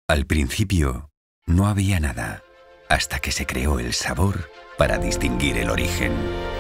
Al principio, no había nada, hasta que se creó el sabor para distinguir el origen.